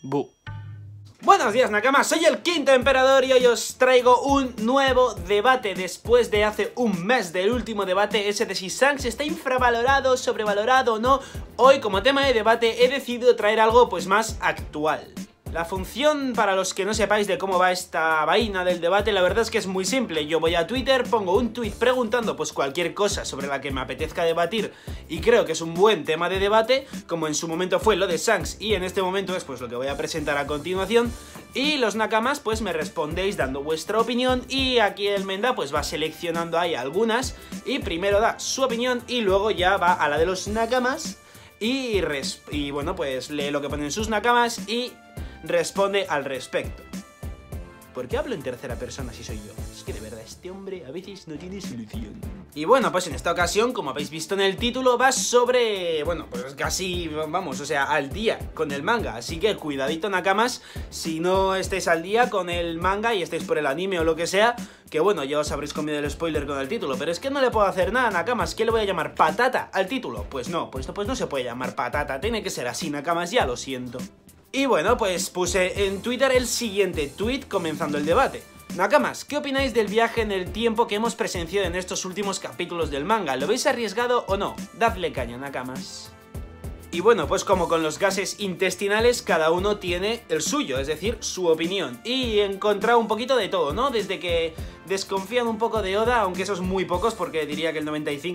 Bu. Buenos días, Nakamas, soy el Quinto Emperador y hoy os traigo un nuevo debate después de hace un mes del último debate, ese de si Shanks está infravalorado, sobrevalorado o no. Hoy, como tema de debate, he decidido traer algo pues más actual. La función, para los que no sepáis de cómo va esta vaina del debate, la verdad es que es muy simple. Yo voy a Twitter, pongo un tweet preguntando pues cualquier cosa sobre la que me apetezca debatir y creo que es un buen tema de debate, como en su momento fue lo de Shanks y en este momento es pues lo que voy a presentar a continuación. Y los Nakamas pues me respondéis dando vuestra opinión y aquí el Menda pues va seleccionando ahí algunas y primero da su opinión y luego ya va a la de los Nakamas y bueno, pues lee lo que ponen sus Nakamas y responde al respecto. ¿Por qué hablo en tercera persona si soy yo? Es que de verdad este hombre a veces no tiene solución. Y bueno, pues en esta ocasión, como habéis visto en el título, va sobre, bueno, pues casi, vamos, o sea, al día con el manga. Así que cuidadito, Nakamas, si no estáis al día con el manga y estáis por el anime o lo que sea, que bueno, ya os habréis comido el spoiler con el título, pero es que no le puedo hacer nada, Nakamas. ¿Qué le voy a llamar? ¿Patata al título? Pues no se puede llamar patata, tiene que ser así, Nakamas, ya lo siento. Y bueno, pues puse en Twitter el siguiente tweet comenzando el debate. Nakamas, ¿qué opináis del viaje en el tiempo que hemos presenciado en estos últimos capítulos del manga? ¿Lo veis arriesgado o no? Dadle caña, Nakamas. Y bueno, pues como con los gases intestinales, cada uno tiene el suyo, es decir, su opinión. Y he encontrado un poquito de todo, ¿no? Desde que desconfían un poco de Oda, aunque esos muy pocos, porque diría que el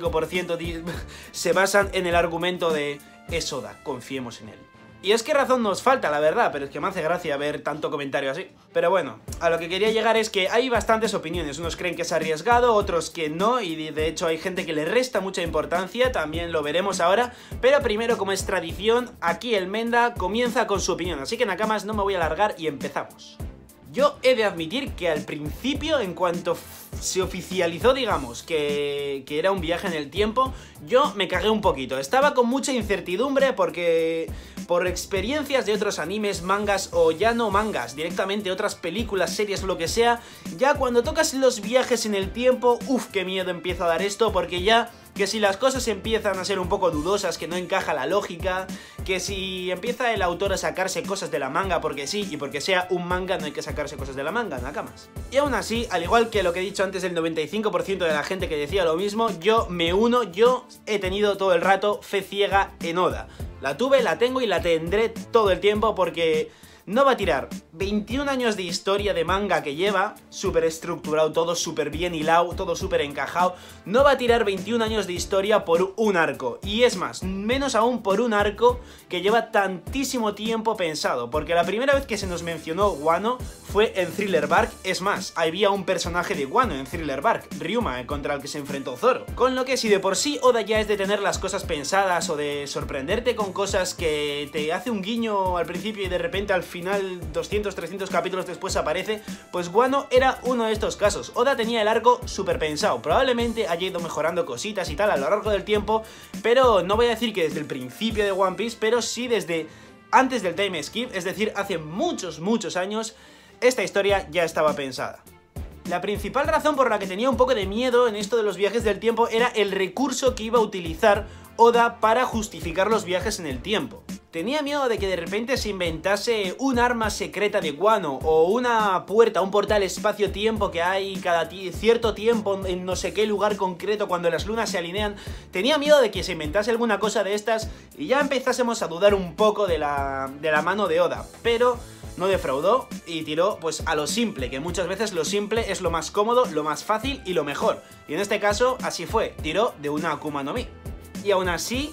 95% se basan en el argumento de es Oda, confiemos en él. Y es que razón nos falta, la verdad, pero es que me hace gracia ver tanto comentario así. Pero bueno, a lo que quería llegar es que hay bastantes opiniones. Unos creen que es arriesgado, otros que no, y de hecho hay gente que le resta mucha importancia, también lo veremos ahora. Pero primero, como es tradición, aquí el Menda comienza con su opinión. Así que, Nakamas, no me voy a alargar y empezamos. Yo he de admitir que al principio, en cuanto se oficializó, digamos, que era un viaje en el tiempo, yo me cagué un poquito. Estaba con mucha incertidumbre porque por experiencias de otros animes, mangas o ya no mangas, directamente otras películas, series, lo que sea, ya cuando tocas los viajes en el tiempo, uff, qué miedo empieza a dar esto, porque ya que si las cosas empiezan a ser un poco dudosas, que no encaja la lógica, que si empieza el autor a sacarse cosas de la manga porque sí, y porque sea un manga no hay que sacarse cosas de la manga, Nakamas. Y aún así, al igual que lo que he dicho antes del 95% de la gente que decía lo mismo, yo me uno, yo he tenido todo el rato fe ciega en Oda. La tuve, la tengo y la tendré todo el tiempo porque no va a tirar 21 años de historia de manga que lleva, súper estructurado, todo súper bien hilado, todo súper encajado. No va a tirar 21 años de historia por un arco. Y es más, menos aún por un arco que lleva tantísimo tiempo pensado. Porque la primera vez que se nos mencionó Wano fue en Thriller Bark. Es más, había un personaje de Wano en Thriller Bark, Ryuma, contra el que se enfrentó Zoro. Con lo que si de por sí Oda ya es de tener las cosas pensadas o de sorprenderte con cosas que te hace un guiño al principio y de repente al final 200, 300 capítulos después aparece, pues Wano era uno de estos casos. Oda tenía el arco súper pensado, probablemente haya ido mejorando cositas y tal a lo largo del tiempo, pero no voy a decir que desde el principio de One Piece, pero sí desde antes del time skip, es decir, hace muchos años, esta historia ya estaba pensada. La principal razón por la que tenía un poco de miedo en esto de los viajes del tiempo era el recurso que iba a utilizar Oda para justificar los viajes en el tiempo. Tenía miedo de que de repente se inventase un arma secreta de Wano o una puerta, un portal espacio-tiempo que hay cada cierto tiempo en no sé qué lugar concreto cuando las lunas se alinean. Tenía miedo de que se inventase alguna cosa de estas y ya empezásemos a dudar un poco de la mano de Oda, pero no defraudó y tiró pues a lo simple, que muchas veces lo simple es lo más cómodo, lo más fácil y lo mejor. Y en este caso así fue, tiró de una Akuma no Mi. Y aún así,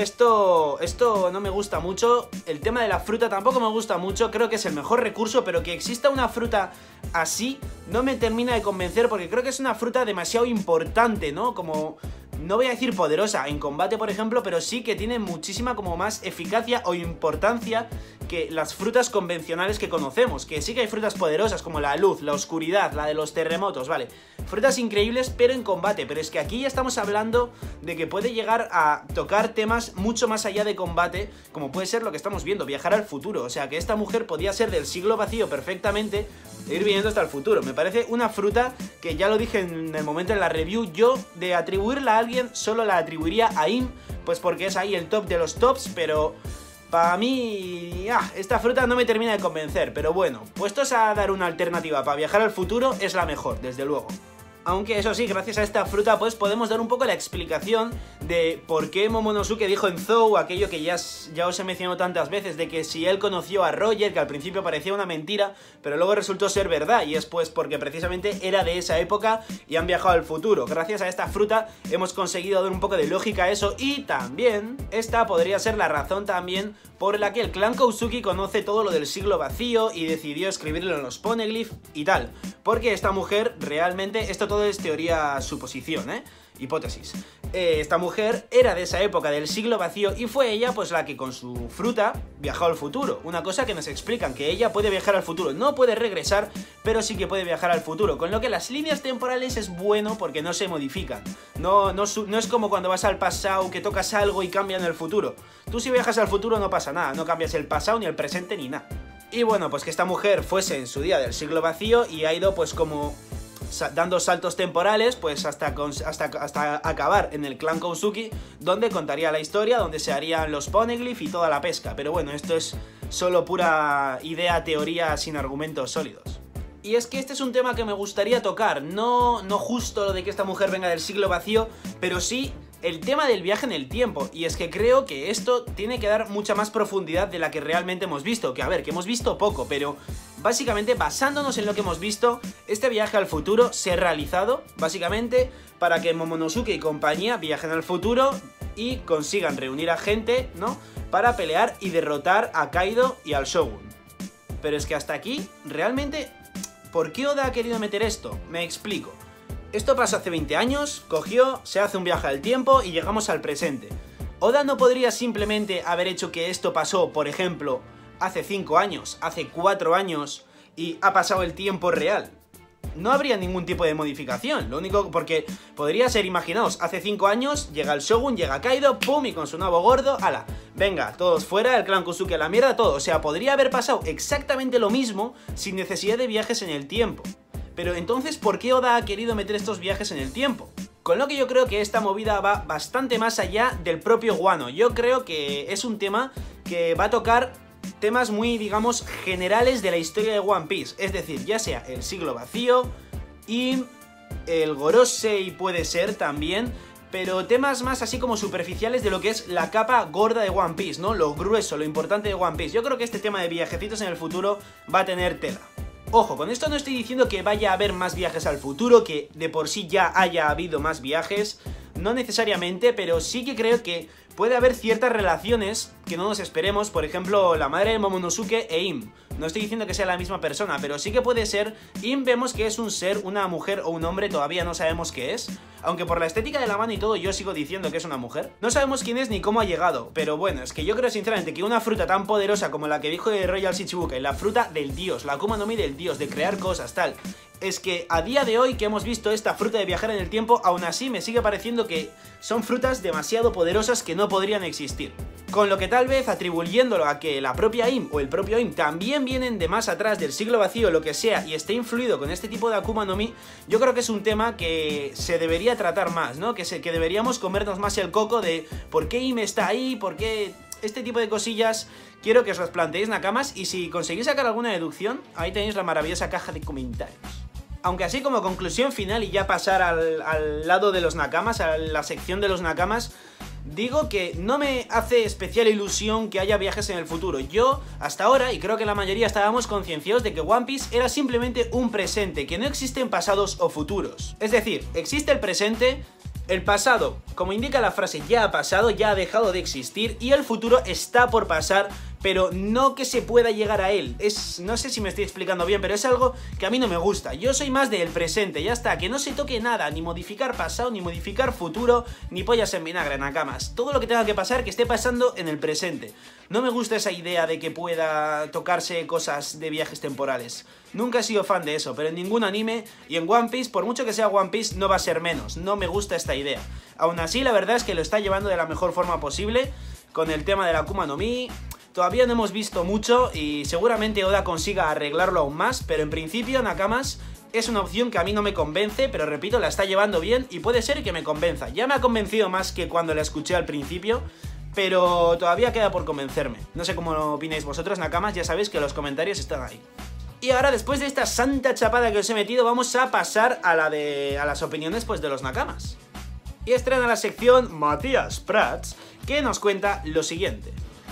esto no me gusta mucho, el tema de la fruta tampoco me gusta mucho, creo que es el mejor recurso, pero que exista una fruta así no me termina de convencer porque creo que es una fruta demasiado importante, ¿no? Como, no voy a decir poderosa en combate, por ejemplo, pero sí que tiene muchísima como más eficacia o importancia que las frutas convencionales que conocemos, que sí que hay frutas poderosas como la luz, la oscuridad, la de los terremotos, vale, frutas increíbles pero en combate, pero es que aquí ya estamos hablando de que puede llegar a tocar temas mucho más allá de combate, como puede ser lo que estamos viendo, viajar al futuro, o sea que esta mujer podía ser del siglo vacío perfectamente e ir viniendo hasta el futuro. Me parece una fruta que ya lo dije en el momento en la review, yo de atribuirla a alguien solo la atribuiría a Im, pues porque es ahí el top de los tops, pero Para mí, esta fruta no me termina de convencer, pero bueno, puestos a dar una alternativa para viajar al futuro, es la mejor, desde luego. Aunque eso sí, gracias a esta fruta pues podemos dar un poco la explicación de por qué Momonosuke dijo en Zou aquello que ya os he mencionado tantas veces, de que si él conoció a Roger, que al principio parecía una mentira, pero luego resultó ser verdad, y es pues porque precisamente era de esa época y han viajado al futuro. Gracias a esta fruta hemos conseguido dar un poco de lógica a eso, y también esta podría ser la razón también por la que el clan Kozuki conoce todo lo del siglo vacío y decidió escribirlo en los Poneglyph y tal, porque esta mujer realmente, esto todo es teoría suposición, hipótesis. Esta mujer era de esa época del siglo vacío y fue ella pues la que con su fruta viajó al futuro. Una cosa que nos explican, que ella puede viajar al futuro, no puede regresar, pero sí que puede viajar al futuro, con lo que las líneas temporales es bueno porque no se modifican. No es como cuando vas al pasado que tocas algo y cambia en el futuro. Tú si viajas al futuro no pasa nada, no cambias el pasado ni el presente ni nada. Y bueno, pues que esta mujer fuese en su día del siglo vacío y ha ido pues como dando saltos temporales pues hasta acabar en el clan Kozuki, donde contaría la historia, donde se harían los Poneglyph y toda la pesca. Pero bueno, esto es solo pura idea, teoría sin argumentos sólidos. Y es que este es un tema que me gustaría tocar, no justo lo de que esta mujer venga del siglo vacío, pero sí el tema del viaje en el tiempo. Y es que creo que esto tiene que dar mucha más profundidad de la que realmente hemos visto. Que a ver, que hemos visto poco, pero básicamente basándonos en lo que hemos visto, este viaje al futuro se ha realizado básicamente para que Momonosuke y compañía viajen al futuro y consigan reunir a gente, ¿no?, para pelear y derrotar a Kaido y al Shogun. Pero es que hasta aquí, realmente, ¿por qué Oda ha querido meter esto? Me explico. Esto pasó hace 20 años, cogió, se hace un viaje al tiempo y llegamos al presente. Oda no podría simplemente haber hecho que esto pasó, por ejemplo, hace 5 años, hace 4 años y ha pasado el tiempo real. No habría ningún tipo de modificación, lo único porque podría ser, imaginaos, hace 5 años llega el Shogun, llega Kaido, pum, y con su nabo gordo, ala, venga, todos fuera, el clan Kozuki a la mierda, todo. O sea, podría haber pasado exactamente lo mismo sin necesidad de viajes en el tiempo. Pero entonces, ¿por qué Oda ha querido meter estos viajes en el tiempo? Con lo que yo creo que esta movida va bastante más allá del propio Wano. Yo creo que es un tema que va a tocar temas muy, digamos, generales de la historia de One Piece. Es decir, ya sea el siglo vacío y el Gorosei puede ser también, pero temas más así como superficiales de lo que es la capa gorda de One Piece, ¿no? Lo grueso, lo importante de One Piece. Yo creo que este tema de viajecitos en el futuro va a tener tela. Ojo, con esto no estoy diciendo que vaya a haber más viajes al futuro, que de por sí ya haya habido más viajes, no necesariamente, pero sí que creo que puede haber ciertas relaciones que no nos esperemos, por ejemplo, la madre de Momonosuke e Im. No estoy diciendo que sea la misma persona, pero sí que puede ser. Im vemos que es un ser, una mujer o un hombre, todavía no sabemos qué es. Aunque por la estética de la mano y todo yo sigo diciendo que es una mujer. No sabemos quién es ni cómo ha llegado, pero bueno, es que yo creo sinceramente que una fruta tan poderosa como la que dijo de Royal Shichibukai, la fruta del dios, la Akuma no Mi del dios, de crear cosas, tal, es que a día de hoy que hemos visto esta fruta de viajar en el tiempo, aún así me sigue pareciendo que son frutas demasiado poderosas que no podrían existir. Con lo que tal vez atribuyéndolo a que la propia Im o el propio Im también vienen de más atrás, del siglo vacío, lo que sea, y esté influido con este tipo de Akuma no Mi, yo creo que es un tema que se debería tratar más, ¿no? Que deberíamos comernos más el coco de por qué Im está ahí, por qué este tipo de cosillas. Quiero que os las planteéis, nakamas, y si conseguís sacar alguna deducción, ahí tenéis la maravillosa caja de comentarios. Aunque así como conclusión final y ya pasar al lado de los nakamas, a la sección de los nakamas, digo que no me hace especial ilusión que haya viajes en el futuro. Yo, hasta ahora, y creo que la mayoría estábamos concienciados de que One Piece era simplemente un presente, que no existen pasados o futuros. Es decir, existe el presente, el pasado, como indica la frase, ya ha pasado, ya ha dejado de existir, y el futuro está por pasar, pero no que se pueda llegar a él. No sé si me estoy explicando bien, pero es algo que a mí no me gusta. Yo soy más del presente, ya está, que no se toque nada, ni modificar pasado, ni modificar futuro, ni pollas en vinagre, nakamas. Todo lo que tenga que pasar, que esté pasando en el presente. No me gusta esa idea de que pueda tocarse cosas de viajes temporales. Nunca he sido fan de eso, pero en ningún anime, y en One Piece, por mucho que sea One Piece, no va a ser menos. No me gusta esta idea. Aún así, la verdad es que lo está llevando de la mejor forma posible, con el tema de la Akuma no Mi. Todavía no hemos visto mucho y seguramente Oda consiga arreglarlo aún más, pero en principio, nakamas, es una opción que a mí no me convence, pero repito, la está llevando bien y puede ser que me convenza. Ya me ha convencido más que cuando la escuché al principio, pero todavía queda por convencerme. No sé cómo opináis vosotros, nakamas, ya sabéis que los comentarios están ahí. Y ahora, después de esta santa chapada que os he metido, vamos a pasar a las opiniones pues de los nakamas. Y estrena la sección Matías Prats, que nos cuenta lo siguiente.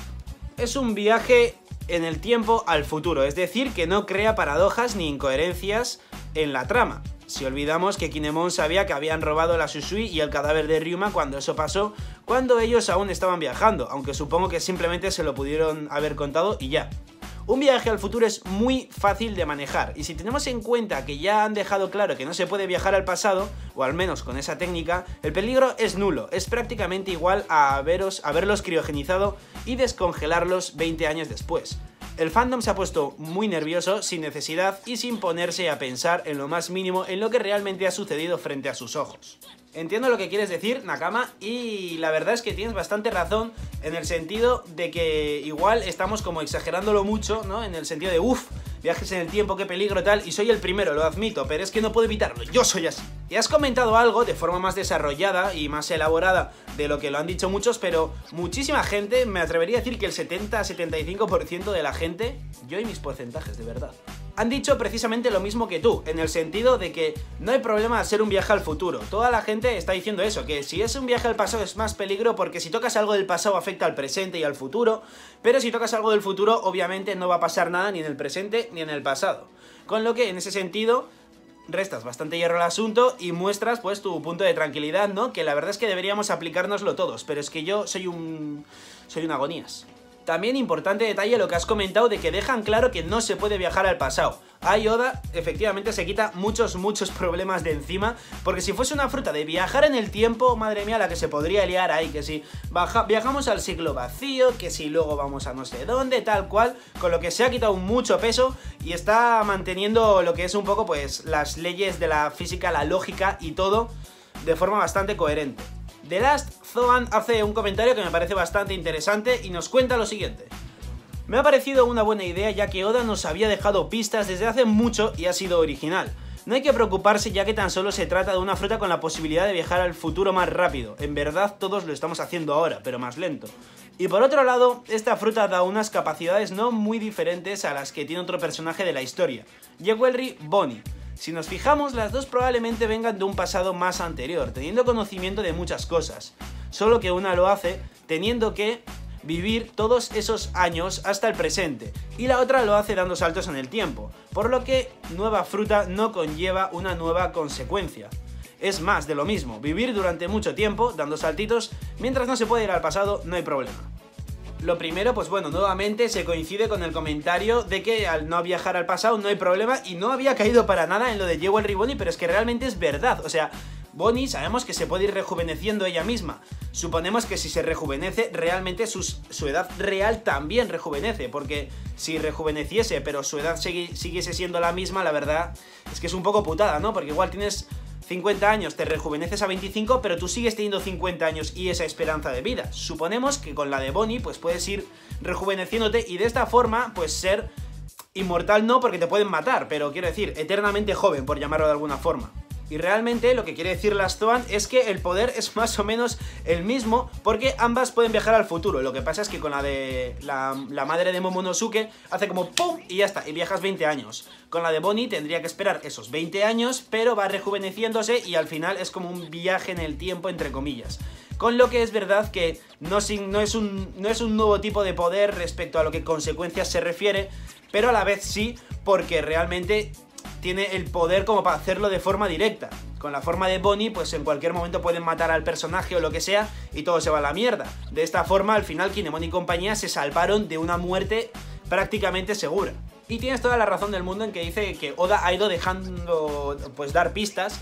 Es un viaje en el tiempo al futuro, es decir, que no crea paradojas ni incoherencias en la trama. Si olvidamos que Kinemon sabía que habían robado la Susui y el cadáver de Ryuma cuando eso pasó, cuando ellos aún estaban viajando, aunque supongo que simplemente se lo pudieron haber contado y ya. Un viaje al futuro es muy fácil de manejar, y si tenemos en cuenta que ya han dejado claro que no se puede viajar al pasado, o al menos con esa técnica, el peligro es nulo, es prácticamente igual a haberlos criogenizado y descongelarlos 20 años después. El fandom se ha puesto muy nervioso, sin necesidad y sin ponerse a pensar en lo más mínimo en lo que realmente ha sucedido frente a sus ojos. Entiendo lo que quieres decir, Nakama, y la verdad es que tienes bastante razón en el sentido de que igual estamos como exagerándolo mucho, ¿no? En el sentido de, uff, viajes en el tiempo, qué peligro tal, y soy el primero, lo admito, pero es que no puedo evitarlo, yo soy así. Y has comentado algo de forma más desarrollada y más elaborada de lo que lo han dicho muchos, pero muchísima gente, me atrevería a decir que el 70-75% de la gente, yo y mis porcentajes, de verdad, han dicho precisamente lo mismo que tú, en el sentido de que no hay problema de hacer un viaje al futuro. Toda la gente está diciendo eso, que si es un viaje al pasado es más peligro porque si tocas algo del pasado afecta al presente y al futuro, pero si tocas algo del futuro obviamente no va a pasar nada ni en el presente ni en el pasado. Con lo que en ese sentido restas bastante hierro al asunto y muestras pues tu punto de tranquilidad, ¿no? Que la verdad es que deberíamos aplicárnoslo todos, pero es que yo soy un agonías. También importante detalle lo que has comentado de que dejan claro que no se puede viajar al pasado. A Oda efectivamente se quita muchos problemas de encima, porque si fuese una fruta de viajar en el tiempo, madre mía la que se podría liar ahí, que si viajamos al siglo vacío, que si luego vamos a no sé dónde, tal cual, con lo que se ha quitado mucho peso y está manteniendo lo que es un poco pues las leyes de la física, la lógica y todo de forma bastante coherente. The Last Zoan hace un comentario que me parece bastante interesante y nos cuenta lo siguiente. Me ha parecido una buena idea ya que Oda nos había dejado pistas desde hace mucho y ha sido original. No hay que preocuparse ya que tan solo se trata de una fruta con la posibilidad de viajar al futuro más rápido. En verdad todos lo estamos haciendo ahora, pero más lento. Y por otro lado, esta fruta da unas capacidades no muy diferentes a las que tiene otro personaje de la historia, Jewelry Bonnie. Si nos fijamos, las dos probablemente vengan de un pasado más anterior, teniendo conocimiento de muchas cosas. Solo que una lo hace teniendo que vivir todos esos años hasta el presente, y la otra lo hace dando saltos en el tiempo, por lo que nueva fruta no conlleva una nueva consecuencia. Es más de lo mismo, vivir durante mucho tiempo, dando saltitos, mientras no se puede ir al pasado, no hay problema. Lo primero, pues bueno, nuevamente se coincide con el comentario de que al no viajar al pasado no hay problema, y no había caído para nada en lo de Jewelry Bonnie, pero es que realmente es verdad. O sea, Bonnie sabemos que se puede ir rejuveneciendo ella misma. Suponemos que si se rejuvenece, realmente su edad real también rejuvenece, porque si rejuveneciese pero su edad siguiese siendo la misma, la verdad es que es un poco putada, ¿no? Porque igual tienes 50 años, te rejuveneces a 25, pero tú sigues teniendo 50 años y esa esperanza de vida. Suponemos que con la de Bonnie pues puedes ir rejuveneciéndote y de esta forma pues ser inmortal, no porque te pueden matar, pero quiero decir, eternamente joven, por llamarlo de alguna forma. Y realmente lo que quiere decir Last Zoan es que el poder es más o menos el mismo, porque ambas pueden viajar al futuro. Lo que pasa es que con la de la madre de Momonosuke hace como ¡pum! Y ya está, y viajas 20 años. Con la de Bonnie tendría que esperar esos 20 años, pero va rejuveneciéndose y al final es como un viaje en el tiempo, entre comillas. Con lo que es verdad que no es un nuevo tipo de poder respecto a lo que consecuencias se refiere, pero a la vez sí, porque realmente tiene el poder como para hacerlo de forma directa. Con la forma de Bonnie, pues en cualquier momento pueden matar al personaje o lo que sea y todo se va a la mierda. De esta forma, al final, Kinemon y compañía se salvaron de una muerte prácticamente segura. Y tienes toda la razón del mundo en que dice que Oda ha ido dejando, pues, dar pistas.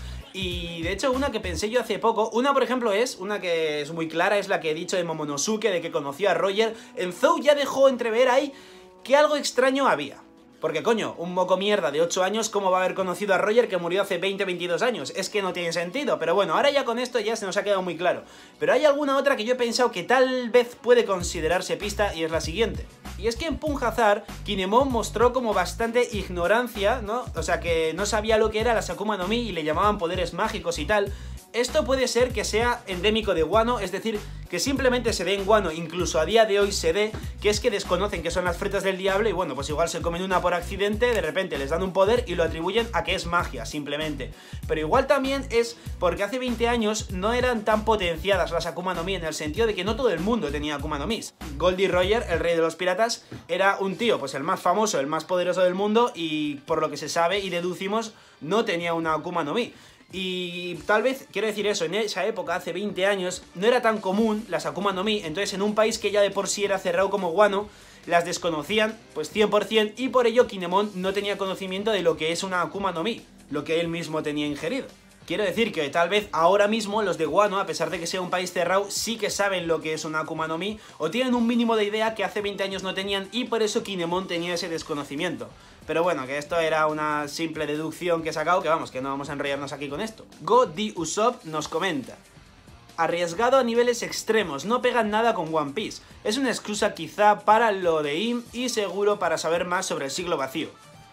Y de hecho una que pensé yo hace poco, una por ejemplo una que es muy clara, es la que he dicho de Momonosuke, de que conoció a Roger. En Zou ya dejó entrever ahí que algo extraño había. Porque coño, un moco mierda de 8 años, ¿cómo va a haber conocido a Roger que murió hace 20-22 años? Es que no tiene sentido, pero bueno, ahora ya con esto ya se nos ha quedado muy claro. Pero hay alguna otra que yo he pensado que tal vez puede considerarse pista y es la siguiente. Y es que en Punjazar, Kinemon mostró como bastante ignorancia, ¿no? O sea, que no sabía lo que era la Sakuma no Mi y le llamaban poderes mágicos y tal. Esto puede ser que sea endémico de Wano, es decir, que simplemente se dé en Wano, incluso a día de hoy se dé, que es que desconocen que son las frutas del diablo y bueno, pues igual se comen una por accidente, de repente les dan un poder y lo atribuyen a que es magia, simplemente. Pero igual también es porque hace 20 años no eran tan potenciadas las Akuma no Mi, en el sentido de que no todo el mundo tenía Akuma no Mis. Goldie Roger, el rey de los piratas, era un tío, pues el más famoso, el más poderoso del mundo y por lo que se sabe y deducimos, no tenía una Akuma no Mi. Y tal vez, quiero decir eso, en esa época, hace 20 años, no era tan común las Akuma no Mi, entonces en un país que ya de por sí era cerrado como Wano, las desconocían, pues 100%, y por ello Kinemon no tenía conocimiento de lo que es una Akuma no Mi, lo que él mismo tenía ingerido. Quiero decir que tal vez ahora mismo los de Wano, a pesar de que sea un país cerrado, sí que saben lo que es una Akuma no Mi, o tienen un mínimo de idea que hace 20 años no tenían, y por eso Kinemon tenía ese desconocimiento. Pero bueno, que esto era una simple deducción que he sacado, que vamos, que no vamos a enrollarnos aquí con esto. Go Di Usopp nos comenta: arriesgado a niveles extremos, no pegan nada con One Piece. Es una excusa quizá para lo de Im y seguro para saber más sobre el siglo vacío.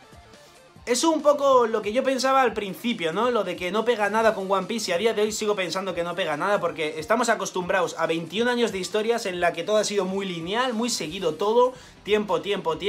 Es un poco lo que yo pensaba al principio, ¿no? Lo de que no pega nada con One Piece, y a día de hoy sigo pensando que no pega nada porque estamos acostumbrados a 21 años de historias en la que todo ha sido muy lineal, muy seguido todo, tiempo,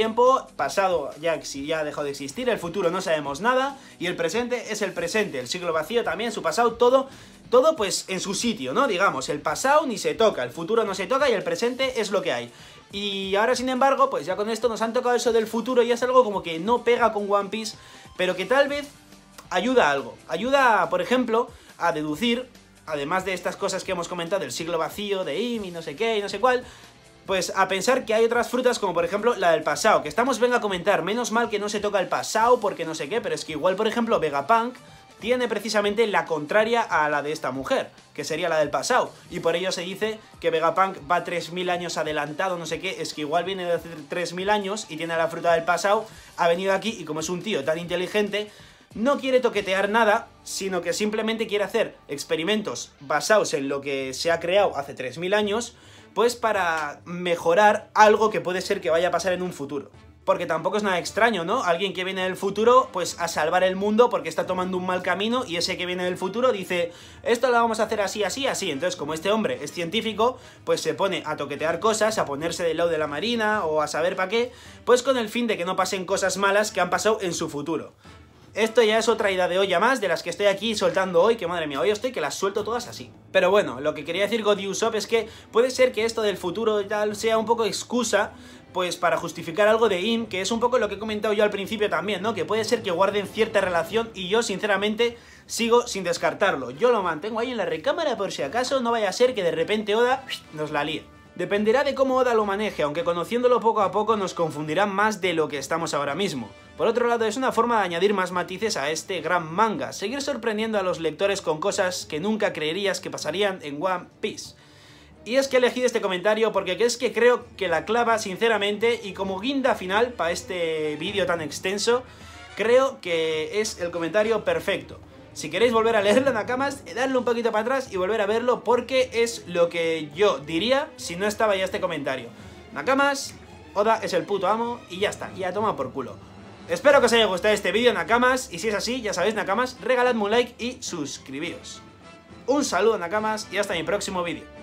pasado ya ha dejado de existir, el futuro no sabemos nada, y el presente es el presente, el siglo vacío también, su pasado, todo pues en su sitio, ¿no? Digamos, el pasado ni se toca, el futuro no se toca y el presente es lo que hay. Y ahora, sin embargo, pues ya con esto nos han tocado eso del futuro y es algo como que no pega con One Piece, pero que tal vez ayuda a algo. Ayuda, por ejemplo, a deducir, además de estas cosas que hemos comentado, del siglo vacío, de Im y no sé qué y no sé cuál, pues a pensar que hay otras frutas como por ejemplo la del pasado, que estamos venga a comentar, menos mal que no se toca el pasado porque no sé qué, pero es que igual, por ejemplo, Vegapunk tiene precisamente la contraria a la de esta mujer, que sería la del pasado, y por ello se dice que Vegapunk va 3000 años adelantado, no sé qué, es que igual viene de hace 3000 años y tiene la fruta del pasado, ha venido aquí y como es un tío tan inteligente, no quiere toquetear nada, sino que simplemente quiere hacer experimentos basados en lo que se ha creado hace 3000 años, pues para mejorar algo que puede ser que vaya a pasar en un futuro. Porque tampoco es nada extraño, ¿no? Alguien que viene del futuro, pues a salvar el mundo porque está tomando un mal camino y ese que viene del futuro dice, esto lo vamos a hacer así, así, así. Entonces, como este hombre es científico, pues se pone a toquetear cosas, a ponerse del lado de la marina o a saber para qué, pues con el fin de que no pasen cosas malas que han pasado en su futuro. Esto ya es otra ida de olla más de las que estoy aquí soltando hoy, que madre mía, hoy estoy que las suelto todas así. Pero bueno, lo que quería decir God Usopp es que puede ser que esto del futuro y tal sea un poco excusa, pues para justificar algo de Im, que es un poco lo que he comentado yo al principio también, ¿no? Que puede ser que guarden cierta relación y yo sinceramente sigo sin descartarlo. Yo lo mantengo ahí en la recámara por si acaso no vaya a ser que de repente Oda nos la líe. Dependerá de cómo Oda lo maneje, aunque conociéndolo poco a poco nos confundirán más de lo que estamos ahora mismo. Por otro lado, es una forma de añadir más matices a este gran manga, seguir sorprendiendo a los lectores con cosas que nunca creerías que pasarían en One Piece. Y es que he elegido este comentario porque es que creo que la clava sinceramente, y como guinda final para este vídeo tan extenso, creo que es el comentario perfecto. Si queréis volver a leerlo, Nakamas, dadle un poquito para atrás y volver a verlo porque es lo que yo diría si no estaba ya este comentario. Nakamas, Oda es el puto amo y ya está, ya toma por culo. Espero que os haya gustado este vídeo, Nakamas, y si es así, ya sabéis, Nakamas, regaladme un like y suscribíos. Un saludo, Nakamas, y hasta mi próximo vídeo.